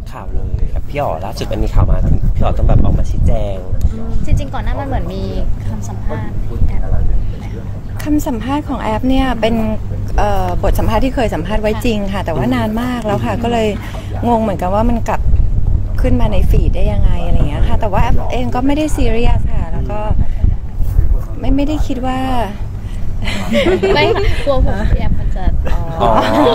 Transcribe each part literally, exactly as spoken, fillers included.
ข่าวเลยกับพี่อ๋อล่าสุดมันมีข่าวมาพี่อ๋อต้องแบบออกมาชี้แจงจริงๆก่อนหน้ามันเหมือนมีคำสัมภาษณ์คำสัมภาษณ์ของแอฟเนี่ยเป็นบทสัมภาษณ์ที่เคยสัมภาษณ์ไว้จริงค่ะแต่ว่านานมากแล้วค่ะก็เลยงงเหมือนกันว่ามันกลับขึ้นมาในฟีดได้ยังไงอะไรเงี้ยค่ะแต่ว่าแอฟเองก็ไม่ได้ซีเรียสค่ะแล้วก็ไม่ไม่ได้คิดว่าไม่กลัวผมแอฟมันจะอ๋อ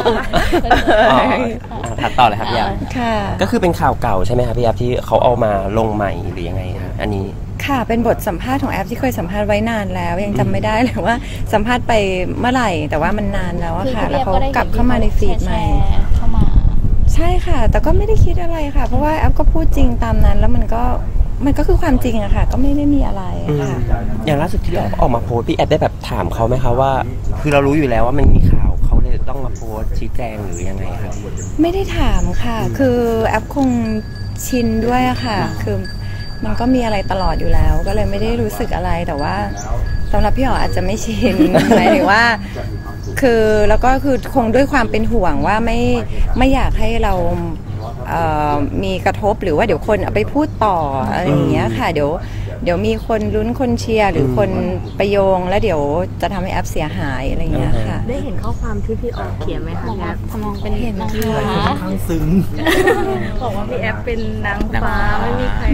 ถัดต่อเลยครับพี่แอฟค่ะก็คือเป็นข่าวเก่าใช่ไหมครับพี่แอฟที่เขาเอามาลงใหม่หรือยังไงคะอันนี้ค่ะเป็นบทสัมภาษณ์ของแอฟที่เคยสัมภาษณ์ไว้นานแล้วยังจำไม่ได้เลยว่าสัมภาษณ์ไปเมื่อไหร่แต่ว่ามันนานแล้วค่ะแล้วเขากลับเข้ามาในฟีดใหม่เข้ามาใช่ค่ะแต่ก็ไม่ได้คิดอะไรค่ะเพราะว่าแอฟก็พูดจริงตามนั้นแล้วมันก็มันก็คือความจริงอะค่ะก็ไม่ได้มีอะไรค่ะอย่างล่าสุดที่ออกมาโพสพี่แอฟได้แบบถามเขาไหมคะว่าคือเรารู้อยู่แล้วว่ามันมีข่าวเขาเลยต้องมาโพสชี้แจงหรือยังไงครับไม่ได้ถามค่ะคือแอฟคงชินด้วยอะค่ะคือมันก็มีอะไรตลอดอยู่แล้วก็เลยไม่ได้รู้สึกอะไรแต่ว่าสำหรับพี่อ๋ออาจจะไม่ชินหมายถึงว่าคือแล้วก็คือคงด้วยความเป็นห่วงว่าไม่ไม่อยากให้เรามีกระทบหรือว่าเดี๋ยวคนเอาไปพูดต่ออะไรอย่างเงี้ยค่ะเดี๋ยวเดี๋ยวมีคนลุ้นคนเชียร์หรือคนประโยงแล้วเดี๋ยวจะทำให้แอปเสียหายอะไรอย่างเงี้ยค่ะได้เห็นข้อความที่พี่ออกเขียนไหมคะแอปทำนองเป็นเห็นค่ะค่อนข้างซึ้งบอกว่าพี่แอปเป็นนางฟ้าไม่มีใคร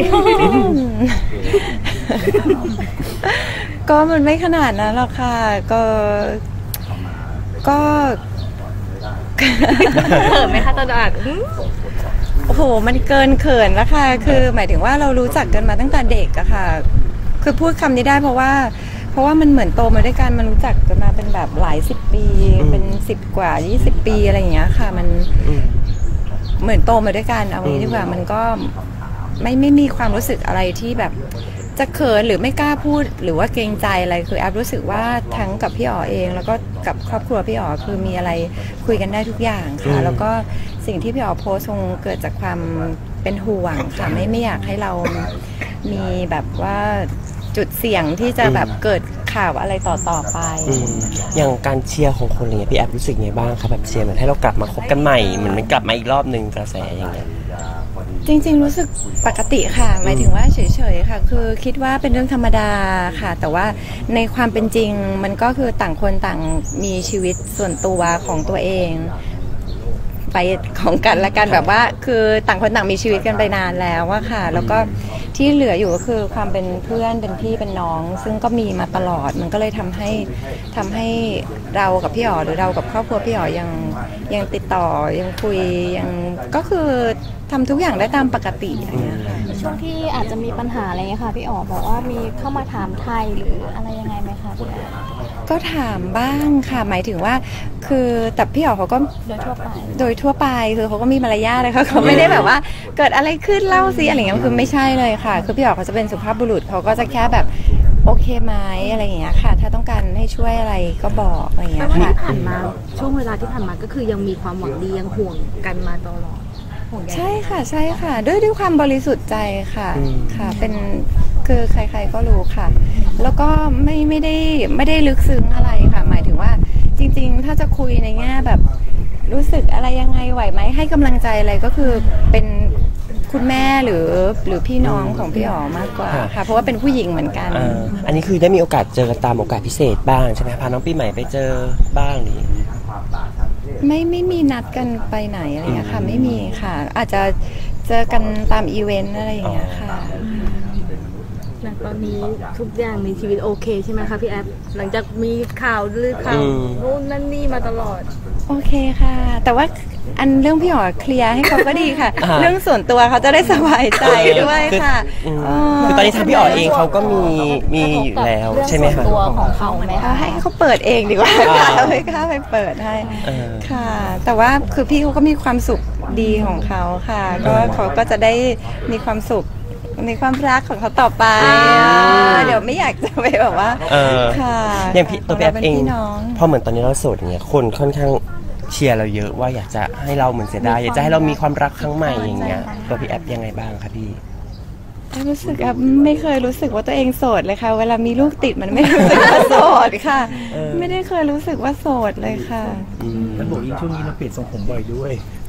ก็มันไม่ขนาดนั้นหรอกค่ะก็ก็เขินไหมคะตอนอ่านโอ้โหมันเกินเขินแล้วค่ะคือหมายถึงว่าเรารู้จักกันมาตั้งแต่เด็กอะค่ะคือพูดคำนี้ได้เพราะว่าเพราะว่ามันเหมือนโตมาด้วยกันมันรู้จักกันมาเป็นแบบหลายสิบปีเป็นสิบกว่ายี่สิบปีอะไรอย่างเงี้ยค่ะมันเหมือนโตมาด้วยกันเอางี้ดีกว่ามันก็ไม่ไม่มีความรู้สึกอะไรที่แบบจะเขินหรือไม่กล้าพูดหรือว่าเกรงใจอะไรคือแอฟรู้สึกว่าทั้งกับพี่อ๋อเองแล้วก็กับครอบครัวพี่อ๋อคือมีอะไรคุยกันได้ทุกอย่างค่ะแล้วก็สิ่งที่พี่อ๋อโพสต์คงเกิดจากความเป็นห่วงค่ะไม่ไม่อยากให้เรามีแบบว่าจุดเสี่ยงที่จะแบบเกิดข่าวอะไรต่อต่อไปอย่างการเชียร์ของคนอะไรเงี้ยพี่แอฟรู้สึกไงบ้างครับแบบเชียร์เหมือนให้เรากลับมาคบกันใหม่เหมือนมันกลับมาอีกรอบนึงกระแสอย่างเงี้ยจริงๆรู้สึกปกติค่ะหมายถึงว่าเฉยๆค่ะคือคิดว่าเป็นเรื่องธรรมดาค่ะแต่ว่าในความเป็นจริงมันก็คือต่างคนต่างมีชีวิตส่วนตัวของตัวเองไปของกันและกันแบบว่าคือต่างคนต่างมีชีวิตกันไปนานแล้วอะค่ะแล้วก็ที่เหลืออยู่ก็คือความเป็นเพื่อนเป็นพี่เป็นน้องซึ่งก็มีมาตลอดมันก็เลยทำให้ทำให้เรากับพี่อ๋อหรือเรากับครอบครัวพี่อ๋อยังยังติดต่อยังคุยยังก็คือทำทุกอย่างได้ตามปกติอย่างเงี้ยค่ะช่วงที่อาจจะมีปัญหาอะไรเงี้ยค่ะพี่อ๋อบอกว่ามีเข้ามาถามไทยหรืออะไรยังไงไหมคะพี่ก็ถามบ้างค่ะหมายถึงว่าคือแต่พี่อ๋อเขาก็โดยทั่วไปโดยทั่วไปคือเขาก็มีมารยาทเลยค่ะเขาไม่ได้แบบว่าเกิดอะไรขึ้นเล่าสิอะไรเงี้ยคือไม่ใช่เลยค่ะคือพี่อ๋อเขาจะเป็นสุภาพบุรุษเขาก็จะแค่แบบโอเคไหมอะไรอย่างเงี้ยค่ะถ้าต้องการให้ช่วยอะไรก็บอกอะไรเงี้ยค่ะที่ผ่านมาช่วงเวลาที่ผ่านมาก็คือยังมีความหวังดียังห่วงกันมาตลอดใช่ค่ะใช่ค่ะด้วยด้วยความบริสุทธิ์ใจค่ะค่ะเป็นคือใครๆก็รู้ค่ะแล้วก็ไม่ไม่ได้ไม่ได้ลึกซึ้งอะไรค่ะหมายถึงว่าจริงๆถ้าจะคุยในแง่แบบรู้สึกอะไรยังไงไหวไหมให้กำลังใจอะไรก็คือเป็นคุณแม่หรือหรือพี่น้องของพี่อ๋อมากกว่าค่ะเพราะว่าเป็นผู้หญิงเหมือนกันอันนี้คือได้มีโอกาสเจอกันตามโอกาสพิเศษบ้างใช่ไหมพาน้องปีใหม่ไปเจอบ้างนี่ไม่ไม่มีนัดกันไปไหนอะไรอย่างเงี้ยค่ะไม่มีค่ะอาจจะเจอกันตามอีเวนต์อะไรอย่างเงี้ยค่ะตอนนี้ทุกอย่างในชีวิตโอเคใช่ไหมคะพี่แอฟหลังจากมีข่าวลือข่าวนู่นนั่นนี่มาตลอดโอเคค่ะแต่ว่าอันเรื่องพี่อ๋อเคลียร์ให้เขาก็ดีค่ะเรื่องส่วนตัวเขาจะได้สบายใจด้วยค่ะคือตอนนี้ทางพี่อ๋อเองเขาก็มีมีอยู่แล้วใช่ไหมคะตัวของเขาไหมคะให้เขาเปิดเองดีกว่าไม่กล้าไปเปิดให้ค่ะแต่ว่าคือพี่เขาก็มีความสุขดีของเขาค่ะก็เขาก็จะได้มีความสุขมีความรักของเขาต่อไปเดี๋ยวไม่อยากจะไปแบบว่าค่ะอย่างพี่ตัวพี่แอฟเองพอเหมือนตอนนี้เราโสดเนี่ยคนค่อนข้างเชียร์เราเยอะว่าอยากจะให้เราเหมือนเสียดายอยากจะให้เรามีความรักครั้งใหม่อย่างเงี้ยตัวพี่แอฟยังไงบ้างคะพี่รู้สึกอ่ะไม่เคยรู้สึกว่าตัวเองโสดเลยค่ะเวลามีลูกติดมันไม่รู้สึกว่าโสดค่ะไม่ได้เคยรู้สึกว่าโสดเลยค่ะท่านบอกยิ่งช่วงนี้เราเปลี่ยนทรงผมบ่อยด้วย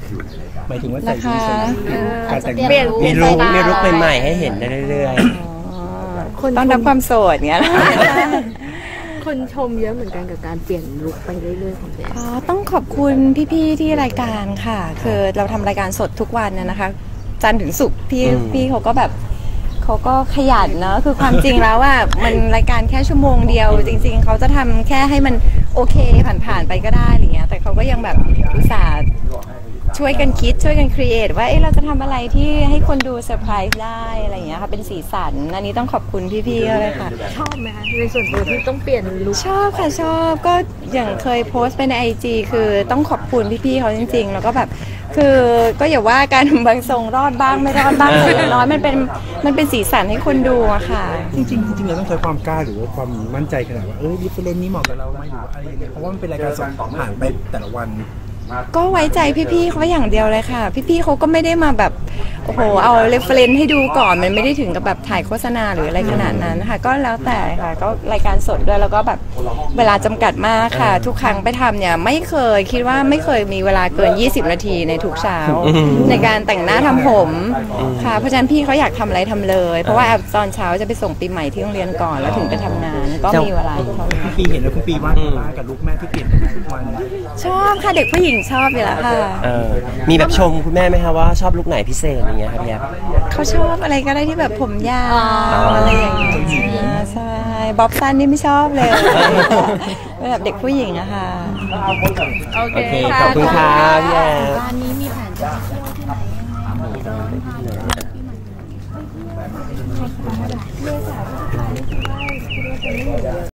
หมายถึงว่าใส่ราคาดีใส่ดีเออการแต่งเปลี่ยนมีลุคสไตล์มีลุคใหม่ๆให้เห็นได้เรื่อยต้องรับความโสดเงี้ยคนชมเยอะเหมือนกันกับการเปลี่ยนลุคไปเรื่อยๆของพี่แอฟอ๋อต้องขอบคุณพี่ๆที่รายการค่ะ คือเราทำรายการสดทุกวันนะนะคะ จันทร์ถึงศุกร์พี่พี่เขาก็แบบเขาก็ขยันเนอะคือความจริงแล้วว่ามันรายการแค่ชั่วโมงเดียว จริง ๆเขาจะทำแค่ให้มันโอเคผ่านๆไปก็ได้อะไรเงี้ยแต่เขาก็ยังแบบอุตส่าห์ช่วยกันคิดช่วยกันครีเอทว่าเอ๊ะเราจะทำอะไรที่ให้คนดูเซอร์ไพรส์ได้อะไรเงี้ยค่ะเป็นสีสันอันนี้ต้องขอบคุณพี่ๆเลยค่ะชอบไหมคะในส่วนตัวที่ต้องเปลี่ยนลุคชอบค่ะชอบก็อย่างเคยโพสต์ไปในไอจีคือต้องขอบคุณพี่ๆเขาจริงๆ แล้วก็แบบคือก็อย่าว่ากัน บางทรงรอดบ้างไม่รอดบ้างแต่อย่างน้อยมันเป็นมันเป็นสีสันให้คนดูอะค่ะจริงๆจริงๆเราต้องใช้ความกล้าหรือว่าความมั่นใจขนาดว่าเอ้ยรีเฟรนนี้เหมาะกับเราไหมหรือว่าอะไรอย่างเงี้ยเพราะว่ามันเป็นรายการสดผ่านไปแต่ละวันก็ไว้ใจพี่ๆเขาอย่างเดียวเลยค่ะ พี่ๆเขาก็ไม่ได้มาแบบโอ้โหเอาเรฟเฟรนซ์ให้ดูก่อนมันไม่ได้ถึงกับแบบถ่ายโฆษณาหรืออะไรขนาดนั้นค่ะก็แล้วแต่ค่ะก็รายการสดด้วยแล้วก็แบบเวลาจำกัดมากค่ะ ทุกครั้งไปทำเนี่ยไม่เคยคิดว่าไม่เคยมีเวลาเกินยี่สิบนาทีในทุกเช้า ในการแต่งหน้าทำผมค่ะเพราะฉะนั้นพี่เขาอยากทำอะไรทำเลย เพราะว่าแอบตอนเช้าจะไปส่งปีใหม่ที่โรงเรียนก่อนแล้วถึงไปทำงานก็มีเวลาเท่านั้นคุณปีเห็นแล้วคุณปีว่าไงบ้างกับลุคแม่ที่เปลี่ยนทุกวันชอบค่ะเด็กผู้หญิงชอบอยู่แล้วค่ะๆเออมีแบบชมคุณแม่ไหมคะว่าชอบลุคไหนพิเศษอย่างเงี้ยครับพี่แอฟเขาชอบอะไรก็ได้ที่แบบผมยาวอะไรอย่างเงี้ยใช่บ๊อบสั้นนี่ไม่ชอบเลยเป็นแบบเด็กผู้หญิงอะค่ะโอเคโอเคขอบคุณครับพี่แอฟร้านนี้มีแผนจะไปเที่ยวที่ไหนยังไง